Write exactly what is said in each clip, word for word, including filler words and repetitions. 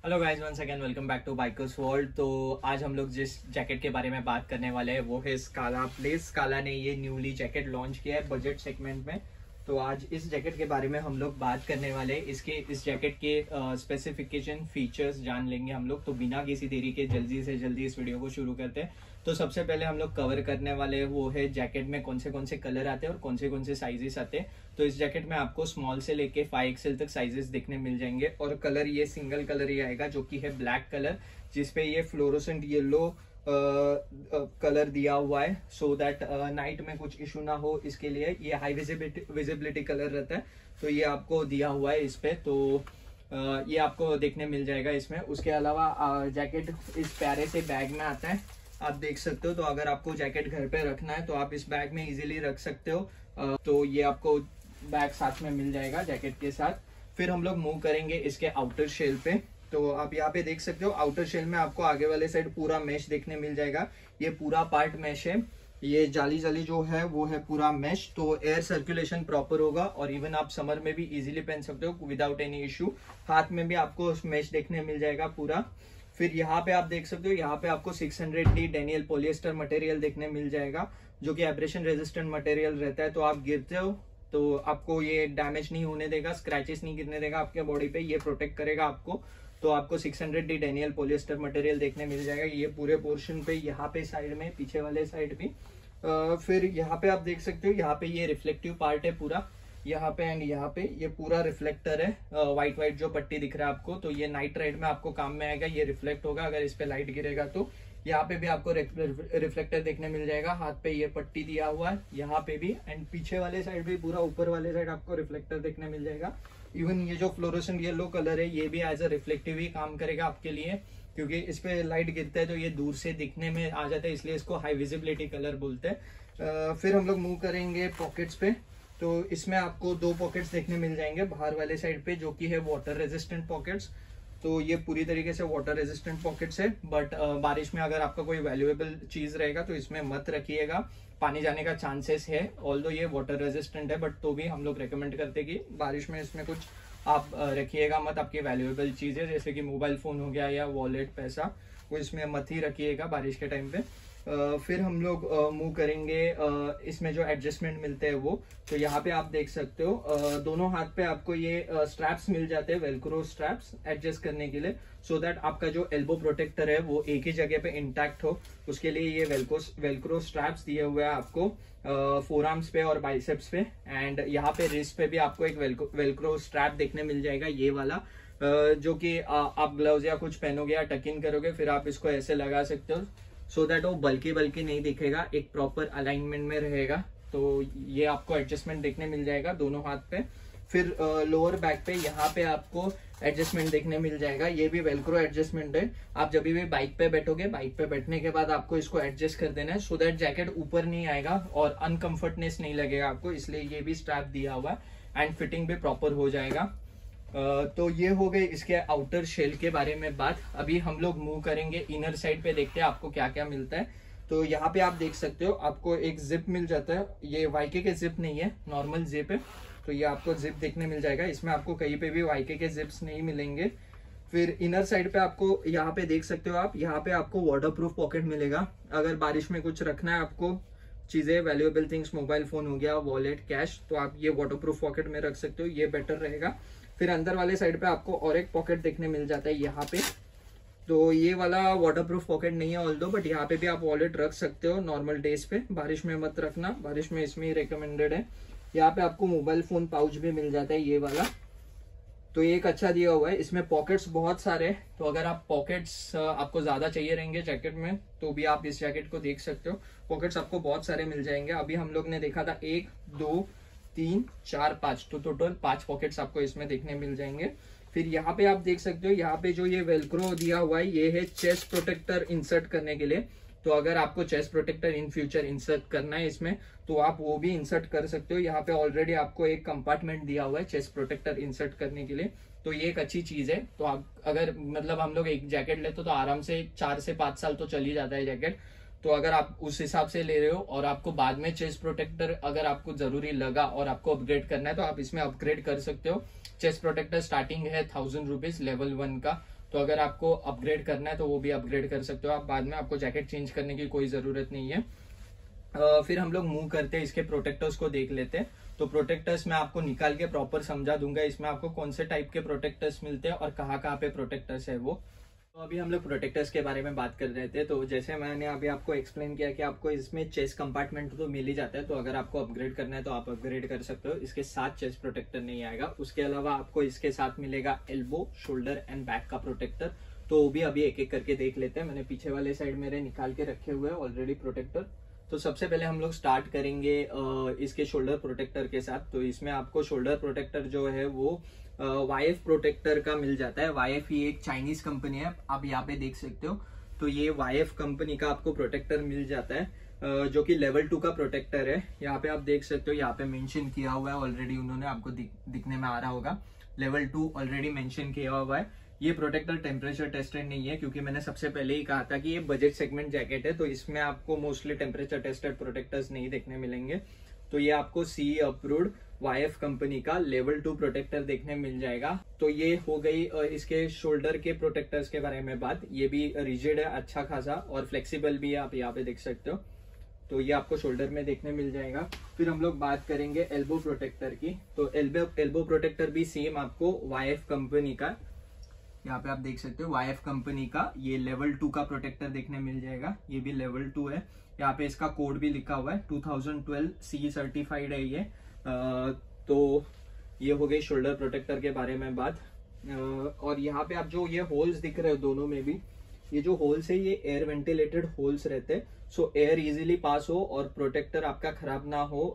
Hello guys, once again welcome back to bikers world. तो आज हम लोग जिस जैकेट के बारे में बात करने वाले हैं वो है स्काला। प्लीज स्काला ने ये न्यूली जैकेट लॉन्च किया है बजट सेगमेंट में। तो आज इस जैकेट के बारे में हम लोग बात करने वाले हैं। इसके इस जैकेट के स्पेसिफिकेशन फीचर्स जान लेंगे हम लोग। तो बिना किसी देरी के जल्दी से जल्दी इस वीडियो को शुरू करते हैं। तो सबसे पहले हम लोग कवर करने वाले हैं वो है जैकेट में कौन से कौन से कलर आते हैं और कौन से कौन से साइजेस आते हैं। तो इस जैकेट में आपको स्मॉल से लेके फाइव एक्सएल तक साइजेस देखने मिल जाएंगे और कलर ये सिंगल कलर ही आएगा जो कि है ब्लैक कलर, जिसपे ये फ्लोरोसेंट येलो कलर दिया हुआ है सो दैट नाइट में कुछ इशू ना हो। इसके लिए ये हाई विजिबिलिटी विजिबिलिटी कलर रहता है, तो ये आपको दिया हुआ है इस पे। तो uh, ये आपको देखने मिल जाएगा इसमें। उसके अलावा जैकेट uh, इस प्यारे से बैग में आता है, आप देख सकते हो। तो अगर आपको जैकेट घर पे रखना है तो आप इस बैग में इजीली रख सकते हो। uh, तो ये आपको बैग साथ में मिल जाएगा जैकेट के साथ। फिर हम लोग मूव करेंगे इसके आउटर शेल पे। तो आप यहाँ पे देख सकते हो आउटर शेल में आपको आगे वाले साइड पूरा मैश देखने मिल जाएगा। ये पूरा पार्ट मैश है, ये जाली जाली जो है वो है पूरा मैश। तो एयर सर्कुलेशन प्रॉपर होगा और इवन आप समर में भी इजीली पहन सकते हो विदाउट एनी इशू। हाथ में भी आपको मैश देखने मिल जाएगा पूरा। फिर यहाँ पे आप देख सकते हो, यहाँ पे आपको six hundred D denier polyester material देखने मिल जाएगा जो कि एब्रेशन रेजिस्टेंट मटेरियल रहता है। तो आप गिरते हो तो आपको ये डैमेज नहीं होने देगा, स्क्रैचेस नहीं गिरने देगा आपके बॉडी पे, ये प्रोटेक्ट करेगा आपको। तो आपको six hundred D denier polyester material देखने मिल जाएगा ये पूरे पोर्शन पे, यहाँ पे साइड में, पीछे वाले साइड भी। आ, फिर यहाँ पे आप देख सकते हो, यहाँ पे ये रिफ्लेक्टिव पार्ट है पूरा, यहाँ पे एंड यहाँ पे ये पूरा रिफ्लेक्टर है। व्हाइट व्हाइट जो पट्टी दिख रहा है आपको, तो ये नाइट राइड में आपको काम में आएगा। ये रिफ्लेक्ट होगा अगर इस पे लाइट गिरेगा तो। यहाँ पे भी आपको रिफ्लेक्टर देखने मिल जाएगा, हाथ पे ये पट्टी दिया हुआ है, यहाँ पे भी एंड पीछे वाले साइड भी पूरा ऊपर वाले साइड आपको रिफ्लेक्टर देखने मिल जाएगा। इवन ये जो फ्लोरोसेंट येलो कलर है ये भी एज अ रिफ्लेक्टिव ही काम करेगा आपके लिए, क्योंकि इस पे लाइट गिरता है तो ये दूर से दिखने में आ जाता है, इसलिए इसको हाई विजिबिलिटी कलर बोलते हैं। फिर हम लोग मूव करेंगे पॉकेट्स पे। तो इसमें आपको दो पॉकेट्स देखने मिल जाएंगे बाहर वाले साइड पे जो कि है वाटर रेजिस्टेंट पॉकेट्स। तो ये पूरी तरीके से वाटर रेजिस्टेंट पॉकेट्स है, बट बारिश में अगर आपका कोई वैल्यूएबल चीज रहेगा तो इसमें मत रखिएगा, पानी जाने का चांसेस है। ऑल्दो ये वाटर रेजिस्टेंट है बट तो भी हम लोग रेकमेंड करते कि बारिश में इसमें कुछ आप रखिएगा मत। आपकी वैल्यूएबल चीजें जैसे कि मोबाइल फोन हो गया या वॉलेट, पैसा, वो इसमें मत ही रखिएगा बारिश के टाइम पे। Uh, फिर हम लोग मूव uh, करेंगे uh, इसमें जो एडजस्टमेंट मिलते हैं वो। तो यहाँ पे आप देख सकते हो uh, दोनों हाथ पे आपको ये स्ट्रैप्स uh, मिल जाते हैं, वेलक्रो स्ट्रैप्स एडजस्ट करने के लिए, सो so दैट आपका जो एल्बो प्रोटेक्टर है वो एक ही जगह पे इंटैक्ट हो। उसके लिए ये वेलक्रो वेलक्रो स्ट्रैप्स दिए हुए हैं आपको फोर uh, आर्म्स पे और बाइसेप्स पे। एंड यहाँ पे रिस्ट पे भी आपको एक वेलक्रो वेलक्रो स्ट्रैप देखने मिल जाएगा ये वाला, uh, जो कि uh, आप ग्लव्स या कुछ पहनोगे या टक इन करोगे फिर आप इसको ऐसे लगा सकते हो, सो so दैट वो बल्कि बल्कि नहीं दिखेगा, एक प्रॉपर अलाइनमेंट में रहेगा। तो ये आपको एडजस्टमेंट देखने मिल जाएगा दोनों हाथ पे। फिर लोअर uh, बैक पे यहाँ पे आपको एडजस्टमेंट देखने मिल जाएगा, ये भी वेलक्रो एडजस्टमेंट है। आप जब भी बाइक पे बैठोगे, बाइक पे बैठने के बाद आपको इसको एडजस्ट कर देना है सो दैट जैकेट ऊपर नहीं आएगा और अनकंफर्टनेस नहीं लगेगा आपको, इसलिए ये भी स्ट्रैप दिया हुआ है एंड फिटिंग भी प्रॉपर हो जाएगा। Uh, तो ये हो गए इसके आउटर शेल के बारे में बात। अभी हम लोग मूव करेंगे इनर साइड पे, देखते हैं आपको क्या क्या मिलता है। तो यहाँ पे आप देख सकते हो आपको एक जिप मिल जाता है, ये वाईके के जिप नहीं है, नॉर्मल जिप है। तो ये आपको जिप देखने मिल जाएगा, इसमें आपको कहीं पे भी वाईके के जिप्स नहीं मिलेंगे। फिर इनर साइड पे आपको यहाँ पे देख सकते हो आप, यहाँ पे आपको वाटर प्रूफ पॉकेट मिलेगा। अगर बारिश में कुछ रखना है आपको चीजें, वैल्यूएबल थिंग्स, मोबाइल फोन हो गया, वॉलेट, कैश, तो आप ये वाटर प्रूफ पॉकेट में रख सकते हो, ये बेटर रहेगा। फिर अंदर वाले साइड पे आपको और एक पॉकेट देखने मिल जाता है यहाँ पे। तो ये वाला वाटरप्रूफ पॉकेट नहीं है ऑल्दो, बट यहाँ पे भी आप वॉलेट रख सकते हो नॉर्मल डेज पे, बारिश में मत रखना, बारिश में इसमें ही रिकमेंडेड है। यहाँ पे आपको मोबाइल फोन पाउच भी मिल जाता है ये वाला, तो ये एक अच्छा दिया हुआ है। इसमें पॉकेट्स बहुत सारे, तो अगर आप पॉकेट्स आपको ज्यादा चाहिए रहेंगे जैकेट में तो भी आप इस जैकेट को देख सकते हो, पॉकेट्स आपको बहुत सारे मिल जाएंगे। अभी हम लोग ने देखा था एक, दो, तीन, चार, पांच, तो टोटल पांच पॉकेट्स आपको इसमें देखने मिल जाएंगे। फिर यहाँ पे आप देख सकते हो, यहाँ पे जो ये वेलक्रो दिया हुआ है ये है चेस्ट प्रोटेक्टर इंसर्ट करने के लिए। तो अगर आपको chest protector in future insert करना है इसमें तो आप वो भी इंसर्ट कर सकते हो। यहाँ पे ऑलरेडी आपको एक कंपार्टमेंट दिया हुआ है चेस्ट प्रोटेक्टर इंसर्ट करने के लिए, तो ये एक अच्छी चीज है। तो आप अगर मतलब हम लोग एक जैकेट लेते तो आराम से चार से पांच साल तो चल ही जाता है जैकेट। तो अगर आप उस हिसाब से ले रहे हो और आपको बाद में चेस्ट प्रोटेक्टर अगर आपको जरूरी लगा और आपको अपग्रेड करना है तो आप इसमें अपग्रेड कर सकते हो। चेस्ट प्रोटेक्टर स्टार्टिंग है थाउजेंड रुपीज लेवल वन का, तो अगर आपको अपग्रेड करना है तो वो भी अपग्रेड कर सकते हो आप बाद में, आपको जैकेट चेंज करने की कोई जरूरत नहीं है। uh, फिर हम लोग मूव करते हैं, इसके प्रोटेक्टर्स को देख लेते हैं। तो प्रोटेक्टर्स मैं आपको निकाल के प्रॉपर समझा दूंगा, इसमें आपको कौन से टाइप के प्रोटेक्टर्स मिलते हैं और कहाँ कहाँ पे प्रोटेक्टर्स है वो। तो अभी हम लोग प्रोटेक्टर्स के बारे में बात कर रहे थे। तो जैसे मैंने अभी आपको एक्सप्लेन किया कि आपको इसमें चेस्ट कंपार्टमेंट तो मिल ही जाता है, तो अगर आपको अपग्रेड करना है तो आप अपग्रेड कर सकते हो। इसके साथ चेस्ट प्रोटेक्टर नहीं आएगा, उसके अलावा आपको इसके साथ मिलेगा एल्बो, शोल्डर एंड बैक का प्रोटेक्टर। तो वो भी अभी एक एक करके देख लेते हैं। मैंने पीछे वाले साइड मेरे निकाल के रखे हुए हैं ऑलरेडी प्रोटेक्टर। तो सबसे पहले हम लोग स्टार्ट करेंगे इसके शोल्डर प्रोटेक्टर के साथ। तो इसमें आपको शोल्डर प्रोटेक्टर जो है वो वाईएफ प्रोटेक्टर का मिल जाता है। वाईएफ ये एक चाइनीज कंपनी है, आप यहाँ पे देख सकते हो। तो ये वाईएफ कंपनी का आपको प्रोटेक्टर मिल जाता है जो कि लेवल टू का प्रोटेक्टर है। यहाँ पे आप देख सकते हो, यहाँ पे मेंशन किया हुआ है ऑलरेडी, उन्होंने आपको दिख, दिखने में आ रहा होगा, लेवल टू ऑलरेडी मेंशन किया हुआ है। ये प्रोटेक्टर टेम्परेचर टेस्टेड नहीं है, क्योंकि मैंने सबसे पहले ही कहा था कि ये बजट सेगमेंट जैकेट है, तो इसमें आपको मोस्टली टेम्परेचर टेस्टेड प्रोटेक्टर्स नहीं देखने मिलेंगे। तो ये आपको सी अप्रूव्ड वाईएफ कंपनी का लेवल टू प्रोटेक्टर देखने मिल जाएगा। तो ये हो गई इसके शोल्डर के प्रोटेक्टर्स के बारे में बात। ये भी रिजिड है अच्छा खासा और फ्लेक्सिबल भी है, आप यहाँ पे देख सकते हो। तो ये आपको शोल्डर में देखने मिल जाएगा। फिर हम लोग बात करेंगे एल्बो प्रोटेक्टर की। तो एल्बो एल्बो प्रोटेक्टर भी सेम आपको वाईएफ कंपनी का, यहाँ पे आप देख सकते हो वाईएफ कंपनी का ये लेवल टू का प्रोटेक्टर देखने मिल जाएगा। ये भी लेवल टू है, यहाँ पे इसका कोड भी लिखा हुआ है, two thousand twelve C certified है ये। आ, तो ये हो गई शोल्डर प्रोटेक्टर के बारे में बात। आ, और यहाँ पे आप जो ये होल्स दिख रहे हो दोनों में भी, ये जो होल्स है ये एयर वेंटिलेटेड होल्स रहते हैं, सो एयर इजीली पास हो और प्रोटेक्टर आपका खराब ना हो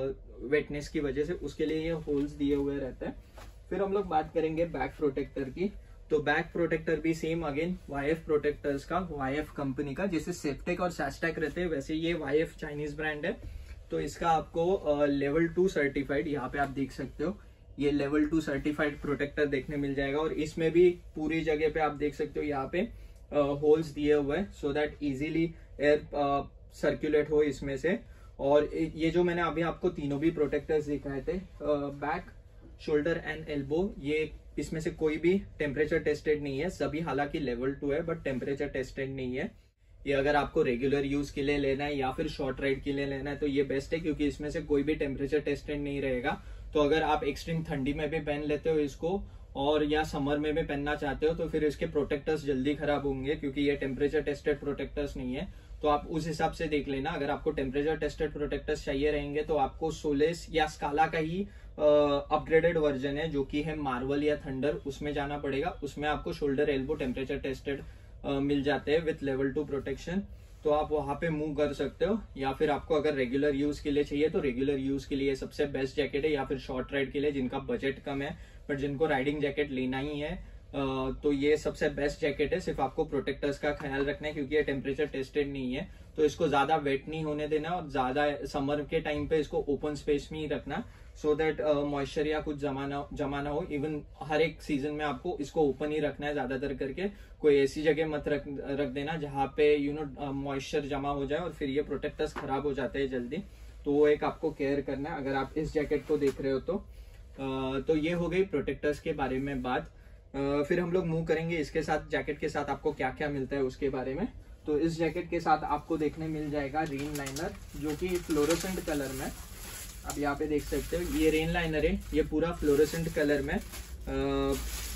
वेटनेस की वजह से, उसके लिए ये होल्स दिए हुए रहते हैं। फिर हम लोग बात करेंगे बैक प्रोटेक्टर की। तो बैक प्रोटेक्टर भी सेम अगेन वाईएफ प्रोटेक्टर्स का, वाईएफ कंपनी का। जैसे सेफ्टेक और सैस्टेक रहते हैं वैसे ये वाईएफ चाइनीज ब्रांड है। तो इसका आपको लेवल टू सर्टिफाइड, यहाँ पे आप देख सकते हो, ये लेवल टू सर्टिफाइड प्रोटेक्टर देखने मिल जाएगा। और इसमें भी पूरी जगह पे आप देख सकते हो यहाँ पे होल्स दिए हुए हैं, so that easily air circulate हो इसमें से। और ये जो मैंने अभी आपको तीनों भी प्रोटेक्टर्स दिखाए थे, बैक, शोल्डर एंड एल्बो, ये इसमें से कोई भी टेम्परेचर टेस्टेड नहीं है। सभी हालांकि लेवल टू है बट टेम्परेचर टेस्टेड नहीं है। ये अगर आपको रेगुलर यूज के लिए लेना है या फिर शॉर्ट राइड के लिए लेना है तो ये बेस्ट है, क्योंकि इसमें से कोई भी टेम्परेचर टेस्टेड नहीं रहेगा। तो अगर आप एक्सट्रीम ठंडी में भी पहन लेते हो इसको और या समर में भी पहनना चाहते हो तो फिर इसके प्रोटेक्टर्स जल्दी खराब होंगे, क्योंकि ये टेम्परेचर टेस्टेड प्रोटेक्टर्स नहीं है। तो आप उस हिसाब से देख लेना। अगर आपको टेम्परेचर टेस्टेड प्रोटेक्टर्स चाहिए रहेंगे तो आपको सोलेस या स्काला का ही अपग्रेडेड वर्जन है जो कि है मार्वल या थंडर, उसमें जाना पड़ेगा। उसमें आपको शोल्डर एल्बो टेम्परेचर टेस्टेड मिल जाते हैं विथ लेवल टू प्रोटेक्शन, तो आप वहां पे मूव कर सकते हो। या फिर आपको अगर रेगुलर यूज के लिए चाहिए तो रेगुलर यूज के लिए सबसे बेस्ट जैकेट है, या फिर शॉर्ट राइड के लिए जिनका बजट कम है बट जिनको राइडिंग जैकेट लेना ही है तो ये सबसे बेस्ट जैकेट है। सिर्फ आपको प्रोटेक्टर्स का ख्याल रखना है, क्योंकि ये टेम्परेचर टेस्टेड नहीं है। तो इसको ज्यादा वेट नहीं होने देना और ज्यादा समर के टाइम पे इसको ओपन स्पेस में ही रखना, सो दैट मॉइस्चर या कुछ जमा ना जमा ना हो। इवन हर एक सीजन में आपको इसको ओपन ही रखना है ज्यादातर करके। कोई ऐसी जगह मत रख रख देना जहाँ पे यू नो मॉइस्चर जमा हो जाए और फिर ये प्रोटेक्टर्स खराब हो जाते हैं जल्दी। तो वो एक आपको केयर करना है अगर आप इस जैकेट को देख रहे हो तो। आ, तो ये हो गई प्रोटेक्टर्स के बारे में बात। आ, फिर हम लोग मूव करेंगे इसके साथ, जैकेट के साथ आपको क्या क्या मिलता है उसके बारे में। तो इस जैकेट के साथ आपको देखने मिल जाएगा रेन लाइनर, जो कि फ्लोरोसेंट कलर में, आप यहाँ पे देख सकते हो ये रेन लाइनर है, ये पूरा फ्लोरोसेंट कलर में। आ,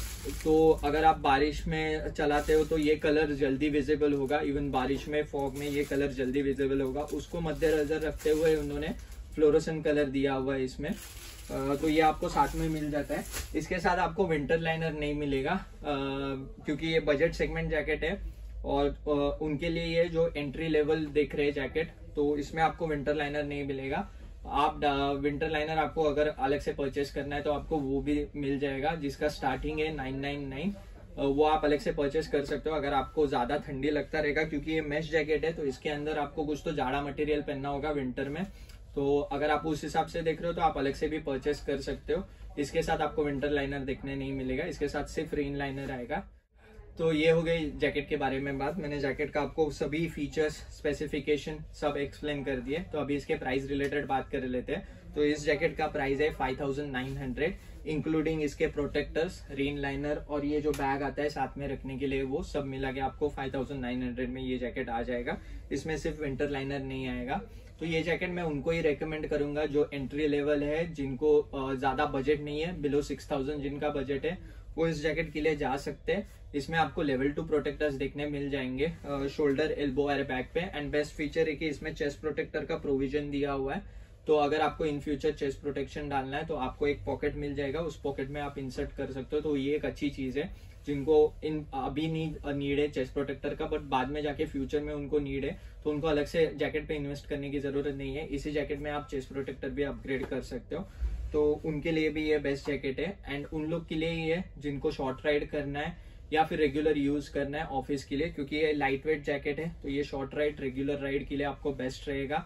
तो अगर आप बारिश में चलाते हो तो ये कलर जल्दी विजिबल होगा, इवन बारिश में फॉग में ये कलर जल्दी विजिबल होगा। उसको मद्देनजर रखते हुए उन्होंने फ्लोरोसेंट कलर दिया हुआ है इसमें। तो ये आपको साथ में मिल जाता है। इसके साथ आपको विंटर लाइनर नहीं मिलेगा क्योंकि ये बजट सेगमेंट जैकेट है और उनके लिए ये जो एंट्री लेवल देख रहे हैं जैकेट, तो इसमें आपको विंटर लाइनर नहीं मिलेगा। आप विंटर लाइनर आपको अगर अलग से परचेस करना है तो आपको वो भी मिल जाएगा, जिसका स्टार्टिंग है नाइन नाइन नाइन। वो आप अलग से परचेस कर सकते हो अगर आपको ज्यादा ठंडी लगता रहेगा, क्योंकि ये मेश जैकेट है तो इसके अंदर आपको कुछ तो जाड़ा मटेरियल पहनना होगा विंटर में। तो अगर आप उस हिसाब से देख रहे हो तो आप अलग से भी परचेस कर सकते हो। इसके साथ आपको विंटर लाइनर देखने नहीं मिलेगा, इसके साथ सिर्फ रेन लाइनर आएगा। तो ये हो गई जैकेट के बारे में बात। मैंने जैकेट का आपको सभी फीचर्स, स्पेसिफिकेशन सब एक्सप्लेन कर दिए। तो अभी इसके प्राइस रिलेटेड बात कर लेते हैं। तो इस जैकेट का प्राइस है five thousand nine hundred. Including इसके प्रोटेक्टर्स, रेन लाइनर और ये जो बैग आता है साथ में रखने के लिए, वो सब मिला के आपको फाइव थाउजेंड नाइन हंड्रेड में ये जैकेट आ जाएगा। इसमें सिर्फ विंटर लाइनर नहीं आएगा। तो ये जैकेट मैं उनको ही रेकमेंड करूंगा जो एंट्री लेवल है, जिनको ज्यादा बजट नहीं है, बिलो सिक्स थाउजेंड जिनका बजट है, वो इस जैकेट के लिए जा सकते हैं। इसमें आपको लेवल टू प्रोटेक्टर्स देखने मिल जाएंगे शोल्डर, एल्बो एयर बैग पे। एंड बेस्ट फीचर है कि इसमें चेस्ट प्रोटेक्टर का प्रोविजन दिया हुआ है। तो अगर आपको इन फ्यूचर चेस्ट प्रोटेक्शन डालना है तो आपको एक पॉकेट मिल जाएगा, उस पॉकेट में आप इंसर्ट कर सकते हो। तो ये एक अच्छी चीज है। जिनको इन अभी नीड नीड है चेस्ट प्रोटेक्टर का, बट बाद में जाके फ्यूचर में उनको नीड है, तो उनको अलग से जैकेट पे इन्वेस्ट करने की जरूरत नहीं है। इसी जैकेट में आप चेस्ट प्रोटेक्टर भी अपग्रेड कर सकते हो। तो उनके लिए भी ये बेस्ट जैकेट है। एंड उन लोग के लिए ये है जिनको शॉर्ट राइड करना है या फिर रेगुलर यूज करना है ऑफिस के लिए, क्योंकि ये लाइट वेट जैकेट है। तो ये शॉर्ट राइड, रेगुलर राइड के लिए आपको बेस्ट रहेगा।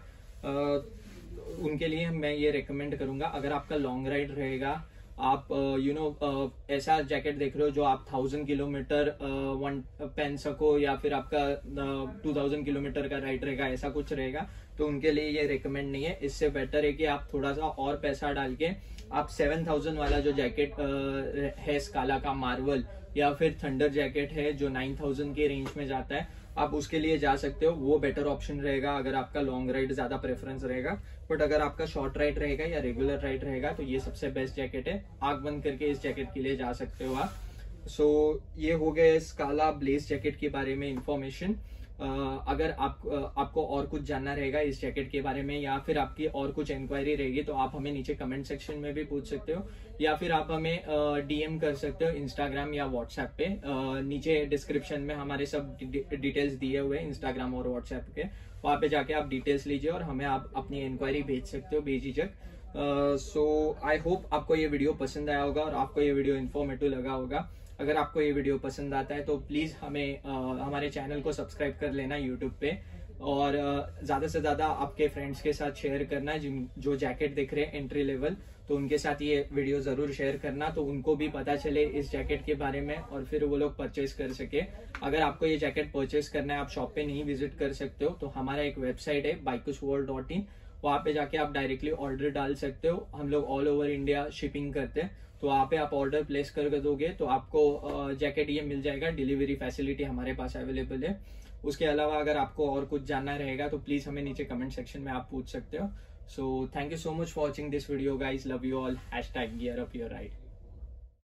उनके लिए मैं ये रेकमेंड करूंगा। अगर आपका लॉन्ग राइड रहेगा, आप यू नो ऐसा जैकेट देख रहे हो जो आप थाउजेंड किलोमीटर वन पहन सको, या फिर आपका टू थाउजेंड किलोमीटर का राइड रहेगा, ऐसा कुछ रहेगा, तो उनके लिए ये रेकमेंड नहीं है। इससे बेटर है कि आप थोड़ा सा और पैसा डाल के आप सेवन थाउजेंड वाला जो जैकेट है स्काला का मार्वल, या फिर थंडर जैकेट है जो नाइन थाउजेंड के रेंज में जाता है, आप उसके लिए जा सकते हो। वो बेटर ऑप्शन रहेगा अगर आपका लॉन्ग राइड ज्यादा प्रेफरेंस रहेगा। बट अगर आपका शॉर्ट राइड रहेगा या रेगुलर राइड रहेगा तो ये सबसे बेस्ट जैकेट है। आंख बंद करके इस जैकेट के लिए जा सकते हो आप। सो so, ये हो गए स्काला ब्लेज जैकेट के बारे में इंफॉर्मेशन। Uh, अगर आप uh, आपको और कुछ जानना रहेगा इस जैकेट के बारे में, या फिर आपकी और कुछ इंक्वायरी रहेगी, तो आप हमें नीचे कमेंट सेक्शन में भी पूछ सकते हो, या फिर आप हमें डीएम uh, कर सकते हो इंस्टाग्राम या व्हाट्सएप पे। uh, नीचे डिस्क्रिप्शन में हमारे सब डिटेल्स दिए हुए हैं इंस्टाग्राम और व्हाट्सएप के, वहां पे जाके आप डिटेल्स लीजिए और हमें आप अपनी इंक्वायरी भेज सकते हो बेझिझक। सो आई होप आपको ये वीडियो पसंद आया होगा और आपको ये वीडियो इन्फॉर्मेटिव लगा होगा। अगर आपको ये वीडियो पसंद आता है तो प्लीज हमें आ, हमारे चैनल को सब्सक्राइब कर लेना यूट्यूब पे, और आ, ज्यादा से ज्यादा आपके फ्रेंड्स के साथ शेयर करना है जिन जो जैकेट देख रहे हैं एंट्री लेवल, तो उनके साथ ये वीडियो जरूर शेयर करना, तो उनको भी पता चले इस जैकेट के बारे में और फिर वो लोग परचेज कर सके। अगर आपको ये जैकेट परचेज करना है, आप शॉप पे नहीं विजिट कर सकते हो, तो हमारा एक वेबसाइट है बाइकर्स वर्ल्ड डॉट इन, वहां पे जाके आप डायरेक्टली ऑर्डर डाल सकते हो। हम लोग ऑल ओवर इंडिया शिपिंग करते हैं, तो वहाँ पे आप ऑर्डर प्लेस कर दोगे तो आपको जैकेट ये मिल जाएगा। डिलीवरी फैसिलिटी हमारे पास अवेलेबल है। उसके अलावा अगर आपको और कुछ जानना रहेगा तो प्लीज हमें नीचे कमेंट सेक्शन में आप पूछ सकते हो। So thank you so much for watching this video guys, love you all, hashtag gear up your ride.